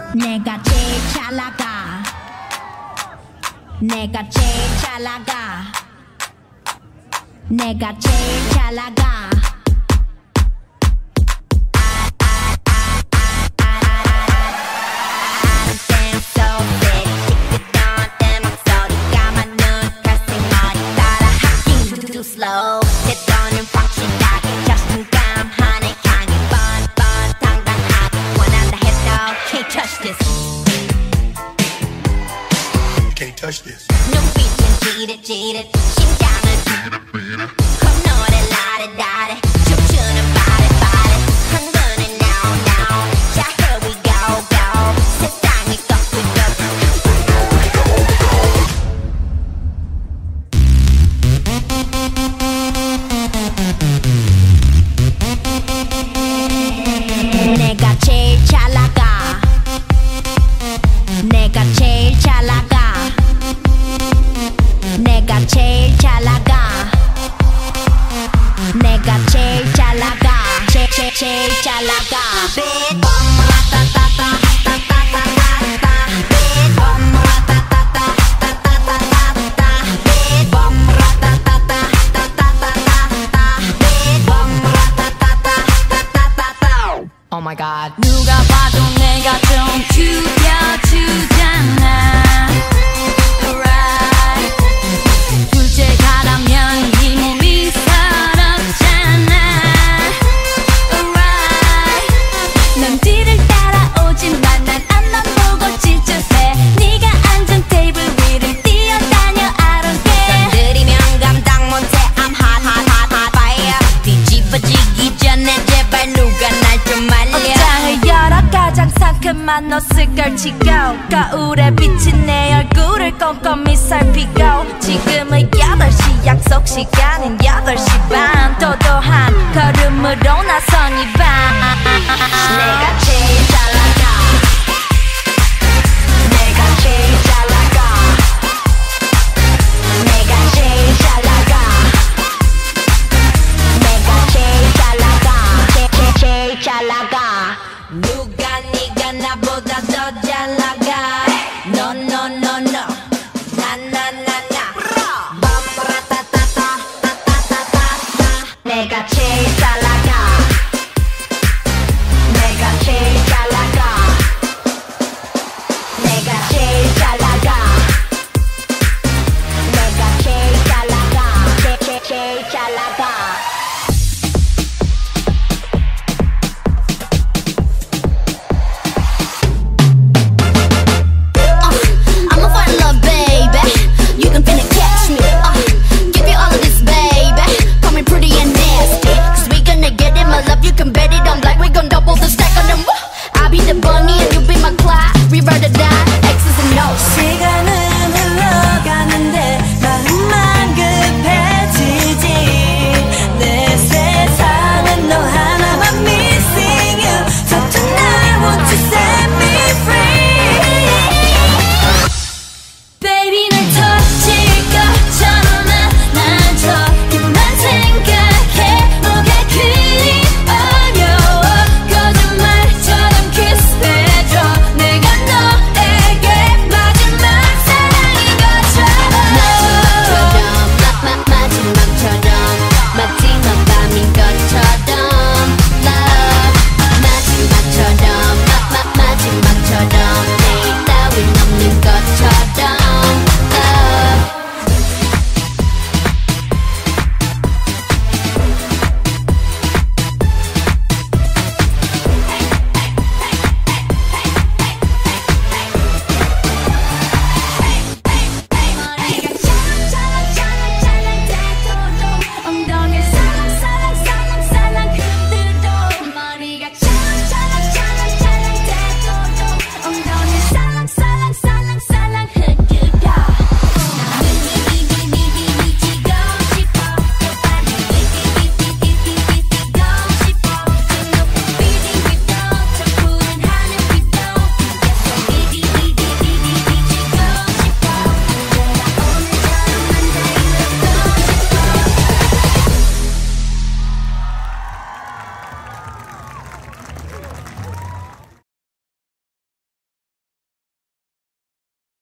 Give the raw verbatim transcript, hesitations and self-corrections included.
내가 제일 잘 나가 내가 제일 잘 나가 내가 제일 잘 나가 slow 때로는 확실하게 자신감 하나 향해 뻔뻔 당당하게 원한다 해도 can't touch this Can't touch this 눈빛은 지릿지릿 심장은 비릿비릿 콧노래 라리라리 춤추는 바리바리 흥분은 now now 자 here we go go 세상이 꺾이고 내가 제일 잘 나가 내가 제일 잘 나가 내가 제일 잘 나가 내가 제일 잘 나가 제일 제일 잘 나가 Big bomb 라따따따 따따따따따 Big bomb 라따따따 따따따따따 Big bomb 라따따따 따따따따따 Big bomb 라따따따 따따따따 Oh my god 누가 봐도 내가 좀 죽여주잖아 Alright 둘째가라면 이 몸이 서럽잖아 Alright 남들을 따라오지만 난 앞만 보고 지쳐세 네가 앉은 테이블 위를 뛰어다녀 I don't care 건드리면 감당 못해 I'm hot hot hot hot fire 뒤집어지기 전에 제발 누가 날 좀 말려 옷장을 열어 가장 상큼한 옷을 걸치고 거울에 비친 내 얼굴을 꼼꼼히 살피고 지금은 여덟 시 약속 시간은 여덟 시 반 도도한 걸음으로 나선 이밤